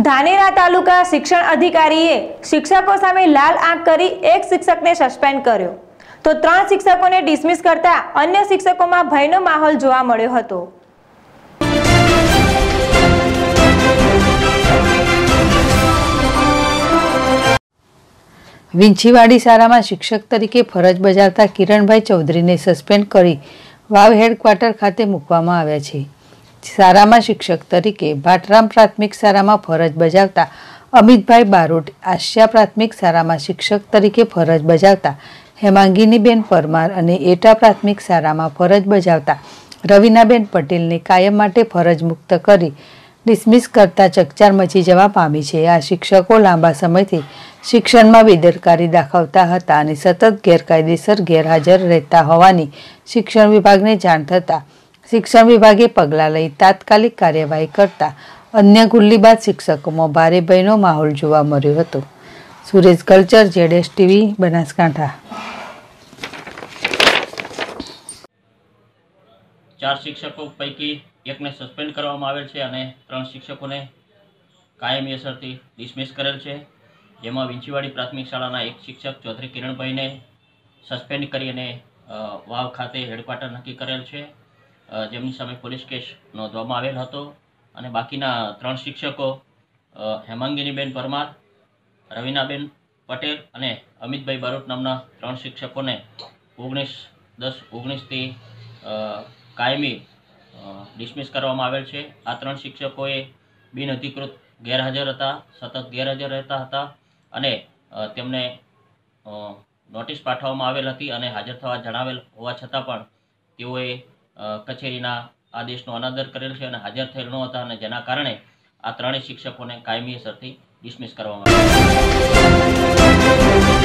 ધાનેરા તાલુકા શિક્ષણ અધિકારીએ શિક્ષકો સામે લાલ આંખ કરી એક શિક્ષકને સસ્પેન્ડ કર્યો તો 3 શિક્ષકોને ડિસમિસ કરતા અન્ય શિક્ષકોમાં ભયનો માહોલ જોવા મળ્યો હતો। વિંછીવાડી શાળામાં શિક્ષક તરીકે ફરજ બજાવતા કિરણભાઈ ચૌધરીને સસ્પેન્ડ કરી વાવ હેડક્વાર્ટર ખાતે મૂકવામાં આવ્યા છે। શાળામાં શિક્ષક તરીકે ભાટરામ પ્રાથમિક શાળામાં ફરજ બજાવતા અમિતભાઈ બારોટ, આશિયા પ્રાથમિક શાળામાં શિક્ષક તરીકે ફરજ બજાવતા હેમાંગીનીબેન પરમાર અને એટા પ્રાથમિક શાળામાં ફરજ બજાવતા રવિનાબેન પટેલને કાયમ માટે ફરજ મુક્ત કરી ડિસમિસ કરતા ચકચાર મચી જવા પામી છે। આ શિક્ષકો લાંબા સમયથી શિક્ષણમાં બેદરકારી દાખવતા હતા અને સતત ગેરકાયદેસર ગેરહાજર રહેતા હોવાની શિક્ષણ વિભાગને જાણ થતાં શિક્ષણ વિભાગે પગલાં લઈ તાત્કાલિક કાર્યવાહી કરતા અન્ય ગુલ્લીબાજ શિક્ષકોમાં ભારે ભયનો માહોલ જોવા મળ્યો હતો। Suresh culture, ZS TV, Banaskantha. 4 શિક્ષકો પૈકી એકને સસ્પેન્ડ કરવામાં આવેલ છે અને 3 શિક્ષકોને કાયમી અસરથી ડિસમિસ કરેલ છે, જેમાં વિંછીવાડી પ્રાથમિક શાળાના એક શિક્ષક ચૌધરી કિરણભાઈને સસ્પેન્ડ કરી અને વાવ ખાતે હેડક્વાર્ટર નક્કી કરેલ છે, જેમની સામે પોલીસ કેસ નોંધવામાં આવેલ હતો અને બાકીના 3 શિક્ષકો હેમાંગીનીબેન પરમાર, રવિનાબેન પટેલ અને અમિતભાઈ બારોટ નામના 3 શિક્ષકોને 19/10/19થી કાયમી ડિસમિસ કરવામાં આવેલ છે। આ 3 શિક્ષકોએ બિનઅધિકૃત ગેરહાજર હતા, સતત ગેરહાજર રહેતા હતા અને તેમને નોટિસ પાઠવવામાં આવેલ હતી અને હાજર થવા જણાવેલ હોવા છતાં પણ તેઓએ કચેરીના આદેશનો અનાદર કરેલ છે અને હાજર થયેલ ન હતા અને જેના કારણે આ 3 શિક્ષકોને કાયમી અસરથી ડિસમિસ કરવામાં આવ્યા।